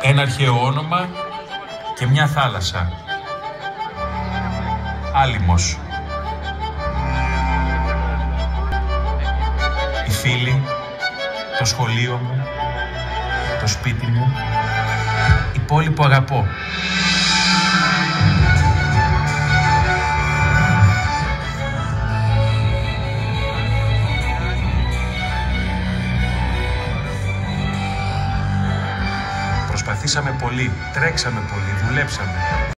Ένα αρχαίο όνομα και μια θάλασσα. Άλυμος. Οι φίλοι, το σχολείο μου, το σπίτι μου, η πόλη που αγαπώ. Προσπαθήσαμε πολύ, τρέξαμε πολύ, δουλέψαμε.